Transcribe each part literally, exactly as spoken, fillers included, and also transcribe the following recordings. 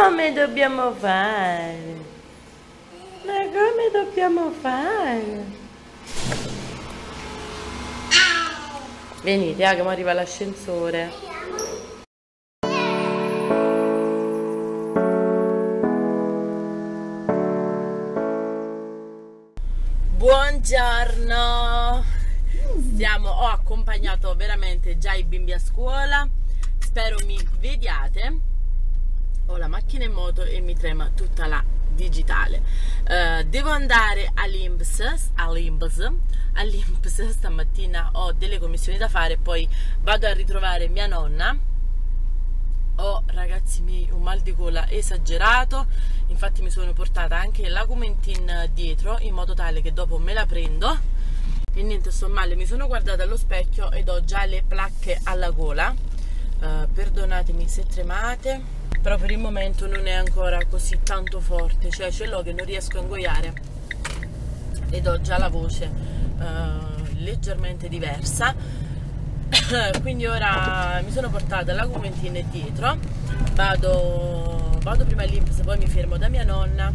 come dobbiamo fare? Ma come dobbiamo fare? Venite, ah, che mo arriva l'ascensore. Buongiorno. Stiamo, ho accompagnato veramente già i bimbi a scuola. Spero mi vediate. Ho la macchina in moto e mi trema tutta la digitale. Uh, devo andare all'I N P S, all'I N P S, all'I N P S stamattina ho delle commissioni da fare, poi vado a ritrovare mia nonna. Ho, ragazzi miei, un mal di gola esagerato, infatti mi sono portata anche l'Augmentin dietro in modo tale che dopo me la prendo. E niente, sto male, mi sono guardata allo specchio ed ho già le placche alla gola. Uh, perdonatemi se tremate, però per il momento non è ancora così tanto forte, cioè ce l'ho che non riesco a ingoiare ed ho già la voce uh, leggermente diversa. Quindi ora mi sono portata l'Augmentin dietro, vado, vado prima all'I N P S, poi mi fermo da mia nonna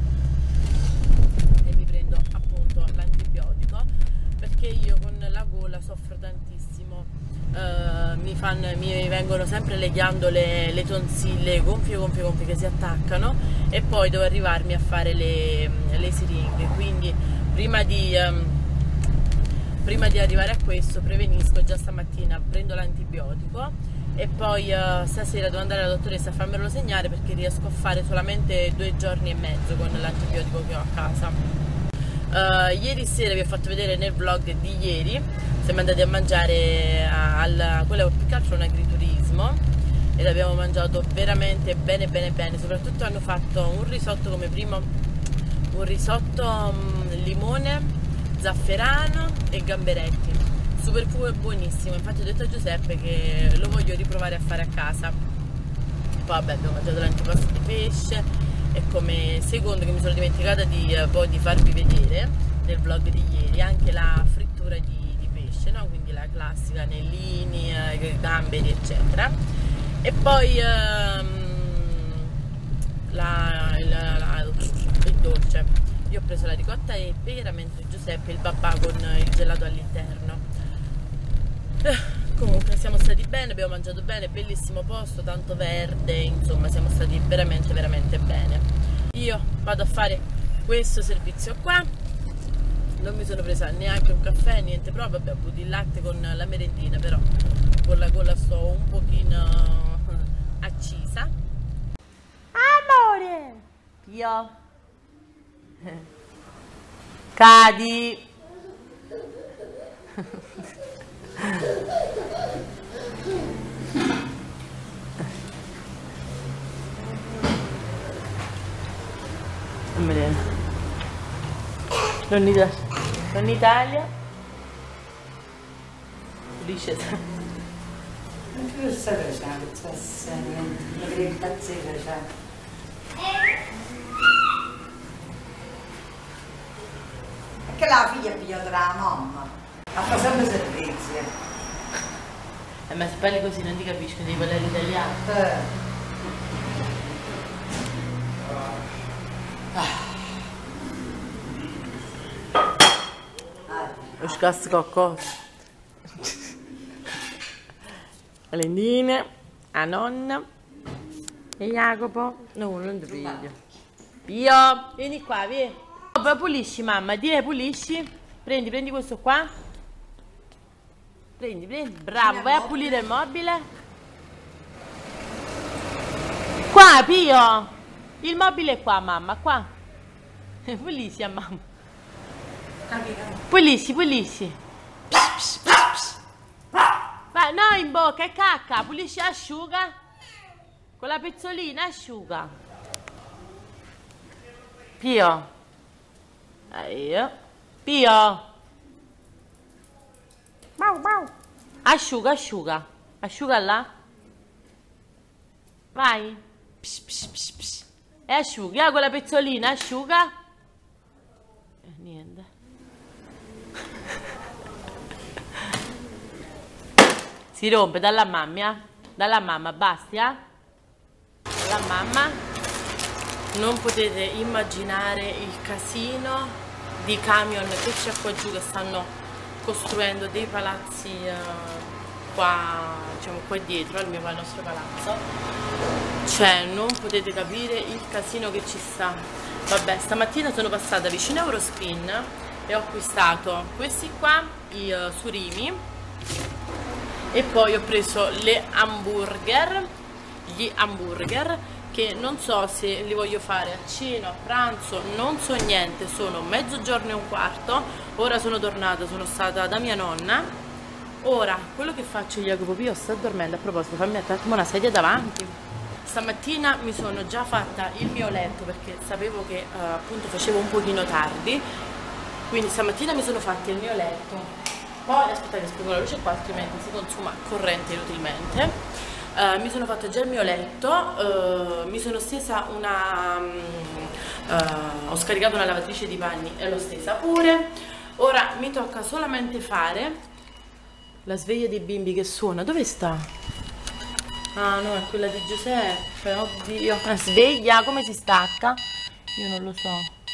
e mi prendo appunto l'antibiotico, perché io con la gola soffro tantissimo. Uh, mi, fanno, mi vengono sempre le ghiandole, le tonsille gonfie gonfie gonfie che si attaccano, e poi devo arrivarmi a fare le, le siringhe. Quindi prima di, um, prima di arrivare a questo prevenisco già stamattina, prendo l'antibiotico e poi uh, stasera devo andare alla dottoressa a farmelo segnare, perché riesco a fare solamente due giorni e mezzo con l'antibiotico che ho a casa. Uh, ieri sera vi ho fatto vedere nel vlog di ieri, siamo andati a mangiare al, quello più che altro un agriturismo, ed abbiamo mangiato veramente bene bene bene. Soprattutto hanno fatto un risotto come primo, un risotto um, limone, zafferano e gamberetti, super buonissimo. Infatti ho detto a Giuseppe che lo voglio riprovare a fare a casa. Poi vabbè, abbiamo mangiato l'antipasto di pesce, e come secondo che mi sono dimenticata di, eh, poi di farvi vedere nel vlog di ieri, anche la frittura di, di pesce, no? Quindi la classica anellini, eh, gamberi eccetera. E poi ehm, la, la, la, il dolce, io ho preso la ricotta e pera, mentre Giuseppe il babà con il gelato all'interno. eh. Comunque siamo stati bene, abbiamo mangiato bene, bellissimo posto, tanto verde, insomma siamo stati veramente veramente bene. Io vado a fare questo servizio qua, non mi sono presa neanche un caffè, niente proprio, abbiamo avuto il latte con la merendina, però con la gola sto un pochino accisa. Amore! Pio! Cadi! Non Italia, non Italia, dice non più sapere c'è una pizza, la grintazzina c'è. Perché la figlia è pigliata dalla mamma, fa sempre servizi. Eh, ma se parli così non ti capisco, devi parlare italiano. Eh. Ah. Lo scasco cosa? Valentine, a nonna e Jacopo. No, non ti piglio. Pio, vieni qua, vieni. Oh, pulisci mamma, dire pulisci. Prendi, prendi questo qua. Prendi, prendi. Bravo, vai a pulire il mobile. Qua, Pio. Il mobile è qua, mamma, qua. Pulisci a mamma. Pulisci, pulisci. Ma no, in bocca, è cacca. Pulisci, asciuga. Con la pezzolina asciuga. Pio. Io. Pio. Asciuga, asciuga. Asciuga là. Vai. Psh, psh, psh, psh. E asciuga, con la pezzolina asciuga. E niente. Si rompe dalla mamma, dalla mamma, basta, dalla mamma. non potete immaginare il casino di camion che c'è qua giù, che stanno costruendo dei palazzi eh, qua, diciamo qua dietro al mio al nostro palazzo. Cioè non potete capire il casino che ci sta. Vabbè, stamattina sono passata vicino a Eurospin e ho acquistato questi qua, i uh, surimi, e poi ho preso le hamburger, gli hamburger, che non so se li voglio fare a cena, a pranzo, non so niente. Sono mezzogiorno e un quarto, ora sono tornata, sono stata da mia nonna. Ora, quello che faccio, Jacopo Pio sta dormendo, a proposito, fammi mettere una sedia davanti. Stamattina mi sono già fatta il mio letto perché sapevo che uh, appunto facevo un pochino tardi, quindi stamattina mi sono fatta il mio letto. Poi aspettate che spengo la luce qua, altrimenti si consuma corrente inutilmente. Uh, mi sono fatta già il mio letto, uh, mi sono stesa una um, uh, ho scaricato una lavatrice di panni e l'ho stesa pure. Ora mi tocca solamente fare la sveglia dei bimbi che suona. Dove sta? Ah no, è quella di Giuseppe, oddio. La sveglia, come si stacca? Io non lo so.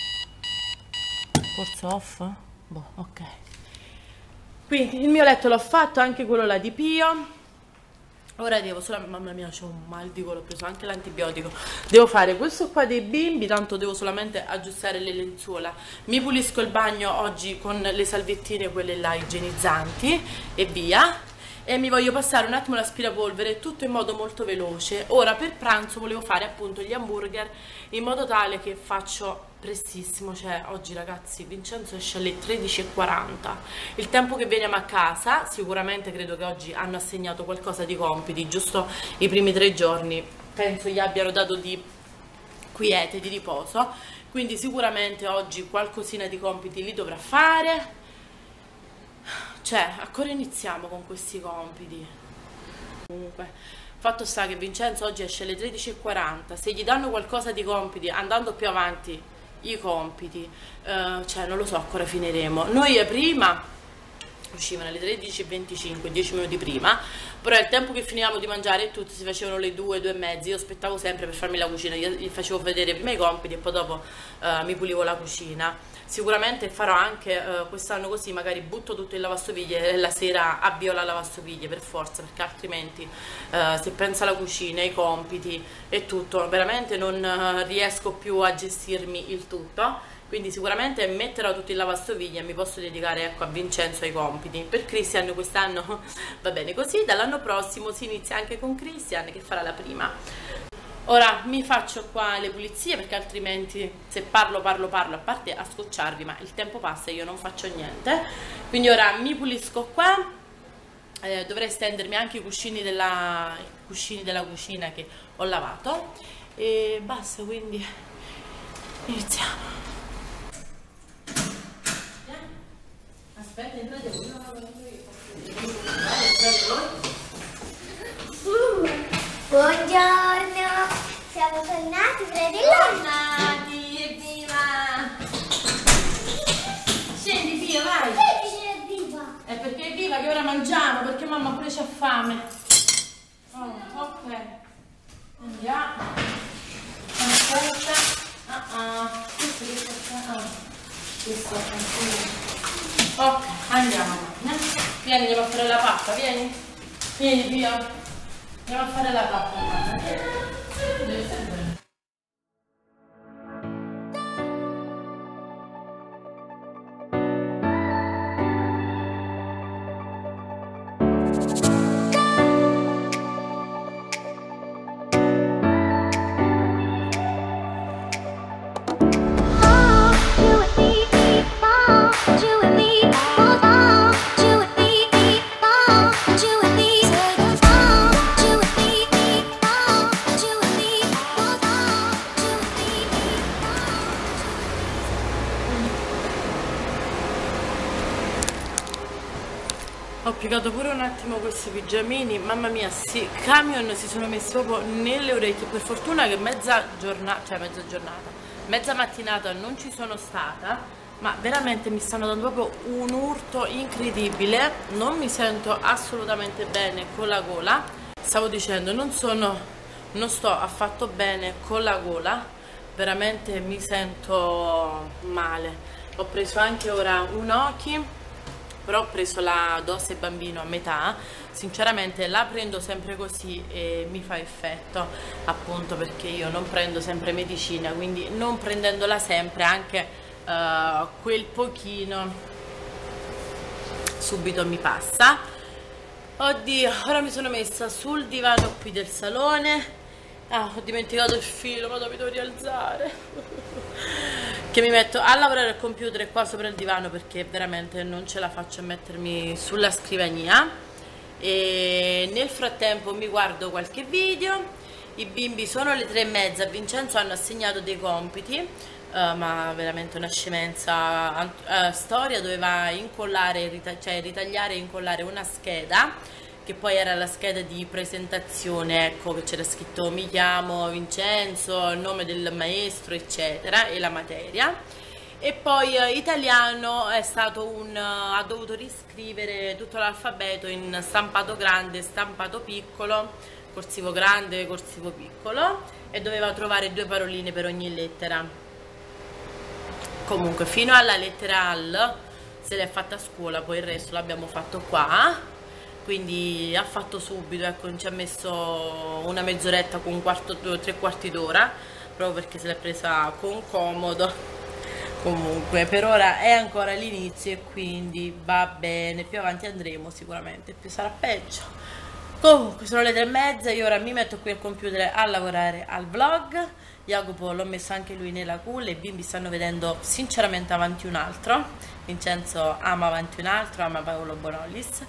Forse off? Boh, ok. Quindi il mio letto l'ho fatto, anche quello là di Pio. Ora devo solo, mamma mia, c'ho un mal di gola, ho preso anche l'antibiotico. Devo fare questo qua dei bimbi, tanto devo solamente aggiustare le lenzuola. Mi pulisco il bagno oggi con le salviettine, quelle là igienizzanti, e via. E mi voglio passare un attimo l'aspirapolvere, tutto in modo molto veloce. Ora per pranzo volevo fare appunto gli hamburger in modo tale che faccio prestissimo. Cioè oggi ragazzi Vincenzo esce alle tredici e quaranta, il tempo che veniamo a casa. Sicuramente credo che oggi hanno assegnato qualcosa di compiti, giusto i primi tre giorni penso gli abbiano dato di quiete, di riposo, quindi sicuramente oggi qualcosina di compiti li dovrà fare. Cioè, a cosa iniziamo con questi compiti? Comunque, fatto sta che Vincenzo oggi esce alle tredici e quaranta, se gli danno qualcosa di compiti, andando più avanti i compiti, eh, cioè non lo so a cosa finiremo. Noi prima uscivano alle tredici e venticinque, dieci minuti prima, però il tempo che finivamo di mangiare e tutti si facevano le due, due e mezzi. Io aspettavo sempre per farmi la cucina, gli facevo vedere prima i compiti e poi dopo uh, mi pulivo la cucina. Sicuramente farò anche uh, quest'anno così, magari butto tutto in lavastoviglie e la sera avvio la lavastoviglie per forza, perché altrimenti uh, se penso alla cucina, ai compiti e tutto, veramente non uh, riesco più a gestirmi il tutto. Quindi sicuramente metterò tutto in lavastoviglie e mi posso dedicare, ecco, a Vincenzo ai compiti. Per Christian quest'anno va bene così, dall'anno prossimo si inizia anche con Christian che farà la prima. Ora mi faccio qua le pulizie perché altrimenti se parlo parlo parlo, a parte a scocciarvi, ma il tempo passa e io non faccio niente. Quindi ora mi pulisco qua, eh, dovrei stendermi anche i cuscini della, i cuscini della cucina che ho lavato e basta, quindi iniziamo. Aspetta, entrate voi. Buongiorno, siamo tornati, fratello. Tornati, evviva! Scendi Pio, vai! Perché è viva? È perché è viva che ora mangiamo, perché mamma pure c'ha fame. Oh, ok. Andiamo. Aspetta. Ah ah. Questo che sta. Ah. Questo è ancora. Ok, andiamo. Vieni, andiamo a fare la pappa, vieni. Vieni Pio. Andiamo a fare la pappa. Ho piegato pure un attimo questi pigiamini, mamma mia, sì, camion si sono messi proprio nelle orecchie. Per fortuna che mezza giornata, cioè mezza giornata, mezza mattinata non ci sono stata, ma veramente mi stanno dando proprio un urto incredibile. Non mi sento assolutamente bene con la gola. Stavo dicendo, non sono, non sto affatto bene con la gola. veramente mi sento male. Ho preso anche ora un Oki, però ho preso la dose bambino a metà. Sinceramente la prendo sempre così e mi fa effetto, appunto perché io non prendo sempre medicina, quindi non prendendola sempre, anche uh, quel pochino subito mi passa. Oddio, ora mi sono messa sul divano qui del salone. Ah, ho dimenticato il filo, ma mi devo rialzare. Che mi metto a lavorare al computer qua sopra il divano perché veramente non ce la faccio a mettermi sulla scrivania. E nel frattempo mi guardo qualche video. I bimbi sono le tre e mezza, a Vincenzo hanno assegnato dei compiti, uh, ma veramente una scemenza. Uh, storia doveva incollare, rita- cioè ritagliare e incollare una scheda, che poi era la scheda di presentazione, ecco, che c'era scritto mi chiamo Vincenzo, il nome del maestro, eccetera, e la materia. E poi eh, italiano è stato un, uh, ha dovuto riscrivere tutto l'alfabeto in stampato grande, stampato piccolo, corsivo grande, corsivo piccolo, e doveva trovare due paroline per ogni lettera. Comunque fino alla lettera L se l'è fatta a scuola, poi il resto l'abbiamo fatto qua. Quindi ha fatto subito, ecco, non ci ha messo una mezz'oretta con un quarto, tre quarti d'ora, proprio perché se l'è presa con comodo. Comunque per ora è ancora l'inizio e quindi va bene, più avanti andremo sicuramente, più sarà peggio. Comunque sono le tre e mezza, io ora mi metto qui al computer a lavorare al vlog. Jacopo l'ho messo anche lui nella culla, i bimbi stanno vedendo sinceramente Avanti un altro. Vincenzo ama Avanti un altro, ama Paolo Bonolis.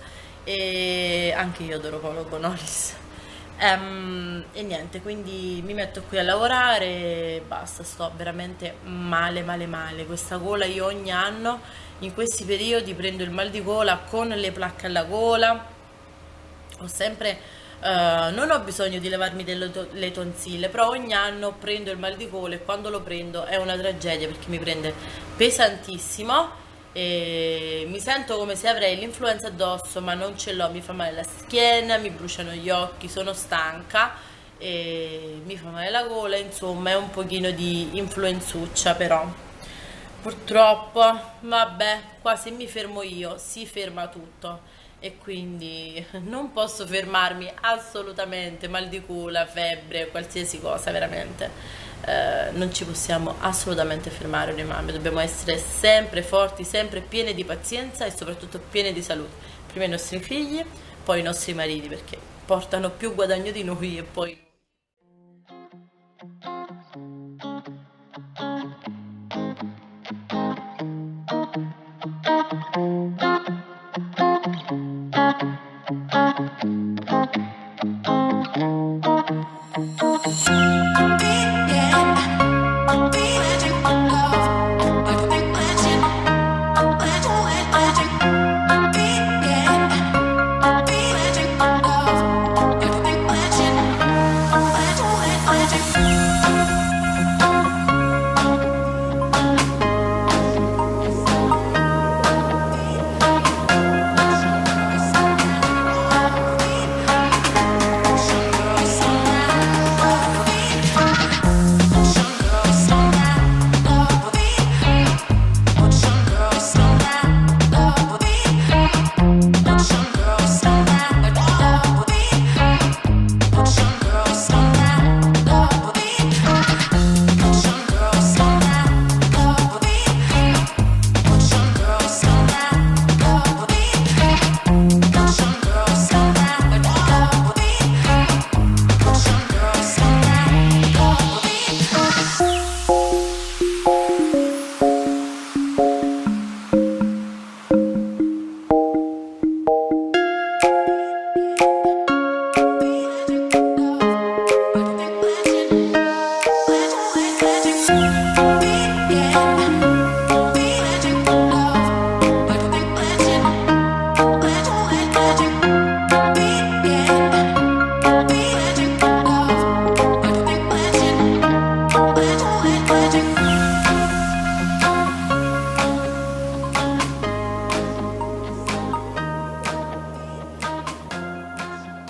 E anche io adoro Paolo Bonolis. Um, e niente, quindi mi metto qui a lavorare e basta, sto veramente male male male. Questa gola io ogni anno in questi periodi prendo il mal di gola con le placche alla gola. Ho sempre uh, non ho bisogno di levarmi delle to- le tonsille, però ogni anno prendo il mal di gola e quando lo prendo è una tragedia perché mi prende pesantissimo. E mi sento come se avrei l'influenza addosso, ma non ce l'ho, mi fa male la schiena, mi bruciano gli occhi, sono stanca e mi fa male la gola, insomma è un pochino di influenzuccia, però purtroppo vabbè, qua se mi fermo io si ferma tutto e quindi non posso fermarmi assolutamente. Mal di gola, febbre, qualsiasi cosa, veramente Eh, non ci possiamo assolutamente fermare noi mamme, dobbiamo essere sempre forti, sempre piene di pazienza e soprattutto piene di salute. Prima i nostri figli, poi i nostri mariti, perché portano più guadagno di noi e poi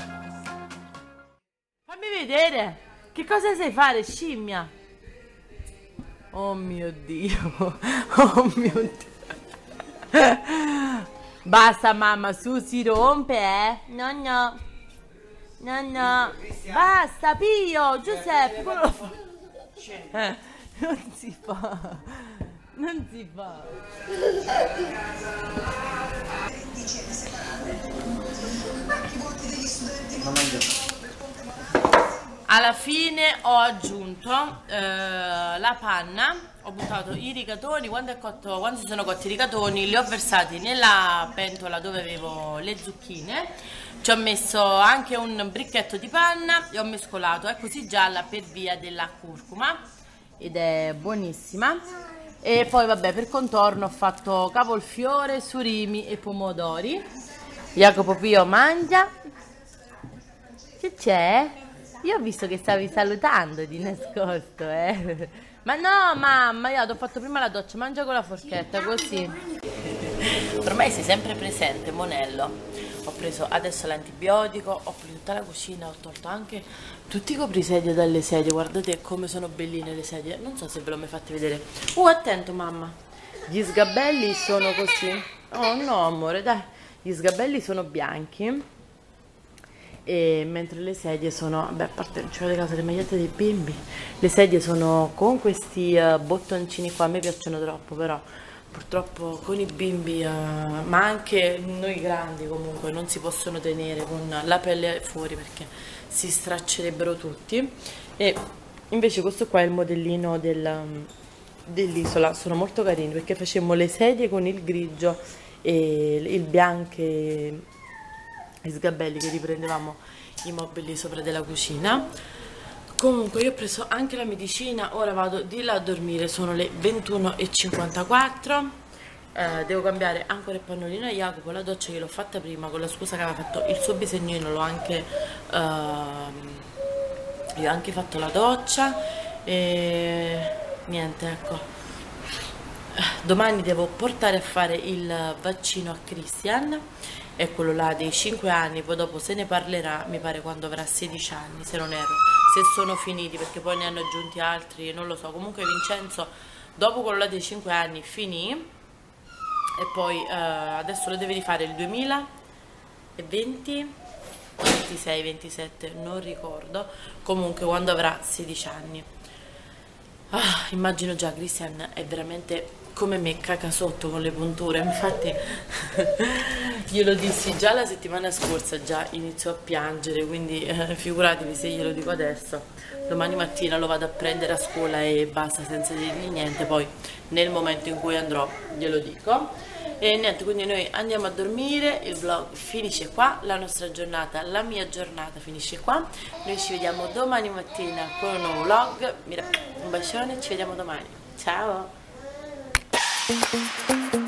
vedere che cosa sai fare, scimmia. Oh mio Dio, oh mio Dio. Basta mamma, su si rompe, eh. No, no. No, no. Basta, Pio, Giuseppe. Eh, non si fa. Non si fa. Alla fine ho aggiunto eh, la panna, ho buttato i rigatoni, quando, è cotto, quando si sono cotti i rigatoni li ho versati nella pentola dove avevo le zucchine, ci ho messo anche un bricchetto di panna e ho mescolato, è così gialla per via della curcuma ed è buonissima. E poi vabbè, per contorno ho fatto cavolfiore, surimi e pomodori. Jacopo Pio mangia. Che c'è? Io ho visto che stavi salutando di nascosto, eh. Ma no, mamma, io ho fatto prima la doccia, mangia con la forchetta, così. Ormai sei sempre presente, Monello. Ho preso adesso l'antibiotico, ho pulito tutta la cucina, ho tolto anche tutti i coprisedie dalle sedie. Guardate come sono belline le sedie. Non so se ve l'ho mai fatti vedere. Uh, attento, mamma. Gli sgabelli sono così. Oh no, amore, dai. Gli sgabelli sono bianchi. E mentre le sedie sono, beh, a parte non ci vede caso le magliette dei bimbi, le sedie sono con questi uh, bottoncini qua, a me piacciono troppo, però purtroppo con i bimbi, uh, ma anche noi grandi comunque, non si possono tenere con la pelle fuori perché si straccerebbero tutti. E invece questo qua è il modellino del, um, dell'isola, sono molto carini perché facemmo le sedie con il grigio e il bianco e i sgabelli che riprendevamo i mobili sopra della cucina. Comunque io ho preso anche la medicina, ora vado di là a dormire, sono le ventuno e cinquantaquattro, eh, devo cambiare ancora il pannolino a Jacopo, la doccia che l'ho fatta prima con la scusa che aveva fatto il suo bisognino, l'ho anche eh, io ho anche fatto la doccia e niente, ecco. Domani devo portare a fare il vaccino a Christian, è quello là dei cinque anni, poi dopo se ne parlerà, mi pare quando avrà sedici anni, se non erro, se sono finiti, perché poi ne hanno aggiunti altri, non lo so. Comunque Vincenzo, dopo quello là dei cinque anni, finì, e poi eh, adesso lo deve rifare il duemilaventi, ventisei, ventisette, non ricordo, comunque quando avrà sedici anni. Ah, immagino già, Christian è veramente come me, caca sotto con le punture, infatti glielo dissi già la settimana scorsa, già iniziò a piangere, quindi eh, figuratevi se glielo dico adesso. Domani mattina lo vado a prendere a scuola e basta, senza dirgli niente, poi nel momento in cui andrò glielo dico. E niente, quindi noi andiamo a dormire, il vlog finisce qua, la nostra giornata, la mia giornata finisce qua. Noi ci vediamo domani mattina con un nuovo vlog, un bacione, ci vediamo domani, ciao! Thank you.